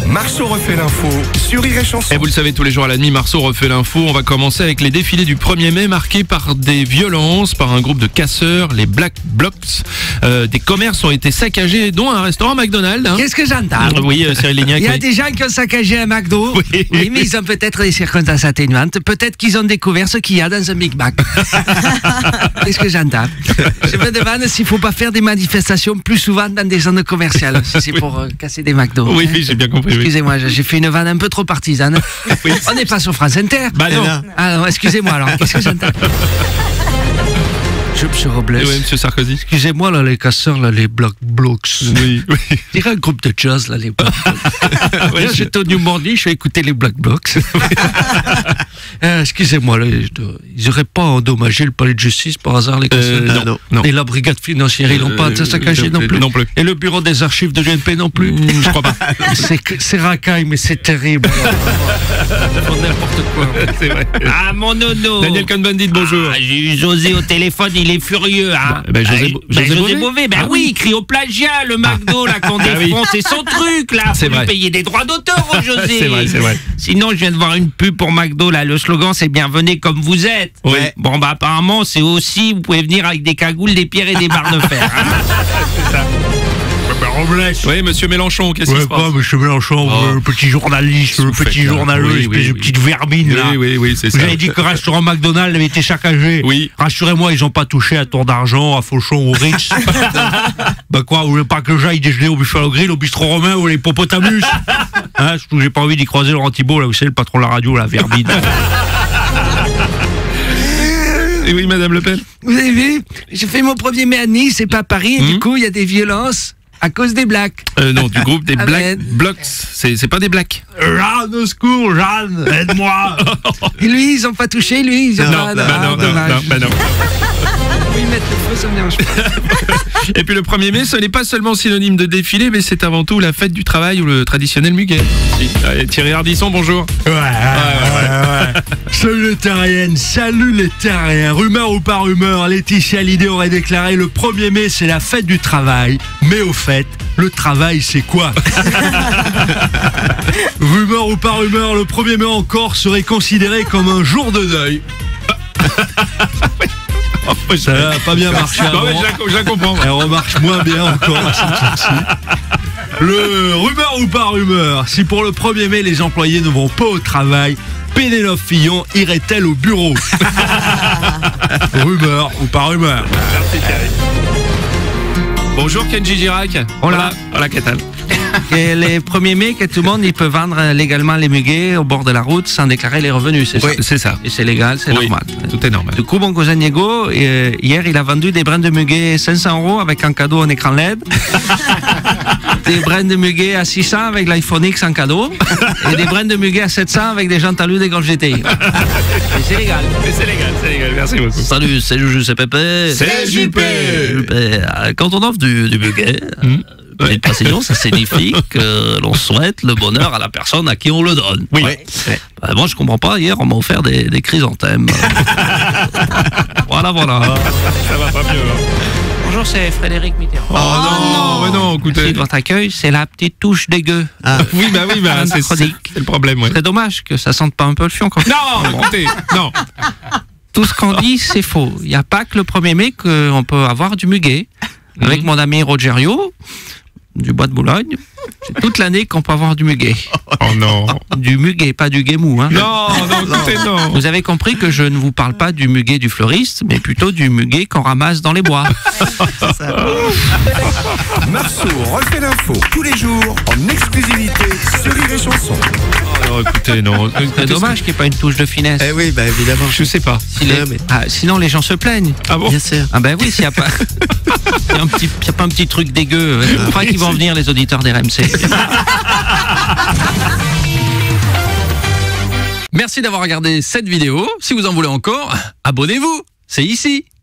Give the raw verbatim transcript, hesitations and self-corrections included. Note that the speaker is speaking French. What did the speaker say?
Marceau refait l'info sur Rire et Chanson. Et vous le savez, tous les jours à la nuit, Marceau refait l'info. On va commencer avec les défilés du premier mai marqués par des violences, par un groupe de casseurs, les Black Blocs. Euh, des commerces ont été saccagés, dont un restaurant McDonald's. Hein. Qu'est-ce que j'entends? Oui, euh, Cyril Lignac. Il y a oui. des gens qui ont saccagé un McDo. Oui, oui, oui, mais ils ont peut-être des circonstances atténuantes. Peut-être qu'ils ont découvert ce qu'il y a dans un Big Mac. Qu'est-ce que j'entends? Je me demande s'il ne faut pas faire des manifestations plus souvent dans des zones commerciales, si c'est pour euh, casser des McDo. Oui, oui, j'ai bien compris. Oui. Excusez-moi, j'ai fait une vanne un peu trop partisane. Oui. On n'est pas sur France Inter. Bah non. Ah non, excusez-moi alors. Qu'est-ce que j'entends? Je, Monsieur Robles. Oui, Monsieur Sarkozy. Excusez-moi, là, les casseurs, là, les Black Blocs. Oui, oui. Je dirais un groupe de jazz, là, les Black Blocs. Ouais, Là, j'étais au New Morning, je vais écouter les Black Blocs. euh, excusez-moi, là, ils n'auraient pas endommagé le palais de justice par hasard, les casseurs? Euh, non, non. Et la brigade financière, ils n'ont pas Euh, saccagé non, non, plus. non plus. Et le bureau des archives de G N P non plus. Mm, je crois pas. C'est que- c'est racaille, mais c'est terrible. Ils font n'importe quoi. C'est vrai. Ah, mon nono. Daniel Cohn-Bendit, bonjour. Ah, j'ai eu José au téléphone, il est furieux. Hein. Bah, bah, José- Ah, José bah, Bové Bové, ben Ah oui, oui. il crie au plagiat, le McDo, là, qu'on Ah oui. défronte, c'est son truc, là. C'est Faut lui vrai. payer des droits d'auteur au José. C'est vrai, c'est vrai. Sinon, je viens de voir une pub pour McDo, là. Le slogan, c'est bienvenue comme vous êtes. Oui. Bon, bah, apparemment, c'est aussi, vous pouvez venir avec des cagoules, des pierres et des barres de fer. Hein. Oui, Monsieur Mélenchon, qu'est-ce qui Ouais, se passe? quoi, monsieur Mélenchon, Oh. euh, le petit journaliste, le Soufflette, petit là. journaleux, Oui, espèce oui, de oui. petite vermine, là. Oui, oui, oui, c'est Vous ça. avez dit que le restaurant McDonald's avait été saccagé. Oui. Rassurez-moi, ils n'ont pas touché à Tour d'Argent, à Fauchon, au Ritz. Bah quoi, vous voulez pas que j'aille déjeuner au Buffalo Grill, au bistrot romain ou les Popotamus? Hein, surtout, j'ai pas envie d'y croiser Laurent Thibault, là, vous savez, le patron de la radio, la vermine. Et oui, Madame Le Pen. Vous avez vu? J'ai fait mon premier mai à Nice et pas à Paris, et Mhm. du coup, il y a des violences à cause des blacks. Euh, non, du groupe des Ah, Black ben. Blocs. C'est c'est pas des Blacks. Jeanne, au secours, Jeanne, aide-moi. Et lui, ils ont pas touché, lui, ils ont Non, pas. bah ah, non, non, dommage. non, bah non. Oui, mettre le feu, ça me dérange pas. Et puis le premier mai, ce n'est pas seulement synonyme de défilé, mais c'est avant tout la fête du travail ou le traditionnel muguet. Allez, Thierry Ardisson, bonjour. Ouais, ouais, ouais, ouais. Salut les terriennes, salut les terriens. Rumeur ou pas rumeur, Laetitia Hallyday aurait déclaré le premier mai c'est la fête du travail. Mais au fait, le travail c'est quoi? Rumeur ou pas rumeur, le premier mai encore serait considéré comme un jour de deuil. Ça n'a pas bien marché Non, mais avant. je la, je la comprends. Elle remarche moins bien encore à cette heure-ci. Le rumeur ou pas rumeur, si pour le premier mai les employés ne vont pas au travail, Pénélope Fillon irait-elle au bureau? Rumeur ou pas rumeur? Merci Thierry. Bonjour Kenji Girac. Hola. Voilà, qu'est-ce que Et les premiers mai, que tout le monde il peut vendre légalement les muguets au bord de la route sans déclarer les revenus, c'est Oui, ça? c'est ça. Et c'est légal, c'est Oui, normal. tout est normal. Du coup, mon cousin Diego, euh, hier, il a vendu des brins de muguet cinq cents euros avec un cadeau en écran L E D. Des brins de muguet à six cents avec l'iPhone X en cadeau. Et des brins de muguet à sept cents avec des jantes à lui des Golf G T I. Et c'est légal. Mais c'est légal, c'est légal. Merci beaucoup. Salut, c'est Juju, c'est Pépé. C'est Juppé. Juppé. Quand on offre du, du muguet, Mmh. euh, petite précision, ça signifie que l'on souhaite le bonheur à la personne à qui on le donne. Oui. Ouais. Bah, moi, je comprends pas. Hier, on m'a offert des, des chrysanthèmes. Voilà, voilà. Ça va pas mieux. Hein. Bonjour, c'est Frédéric Mitterrand. Oh, non, mais non, Merci écoutez. de votre accueil. C'est la petite touche dégueu. Oui, bah oui, bah, c'est c'est- Chronique. c'est le problème. Ouais. C'est dommage que ça sente pas un peu le fion. Quand même. Non, écoutez, non. Tout ce qu'on dit, c'est faux. Il n'y a pas que le premier mai qu'on peut avoir du muguet. Avec mon ami Rogerio, du bois de Boulogne, c'est toute l'année qu'on peut avoir du muguet. Oh non. Du muguet, pas du guémou. Hein. Non, non, écoutez, non. Vous avez compris que je ne vous parle pas du muguet du fleuriste, mais plutôt du muguet qu'on ramasse dans les bois. Marceau refait l'info tous les jours en exclusivité sur Rire et Chanson. Alors écoutez, non. C'est dommage qu'il n'y ait pas une touche de finesse. Eh oui, bah évidemment. Je sais pas. Si les- Ouais, mais- Ah, sinon, les gens se plaignent. Ah bon? Bien sûr. Ah ben oui, s'il n'y a pas... s'il y a un petit- s'il y a pas un petit truc dégueu, je crois qu'ils vont venir les auditeurs d'R M C. Merci d'avoir regardé cette vidéo. Si vous en voulez encore, abonnez-vous. C'est ici.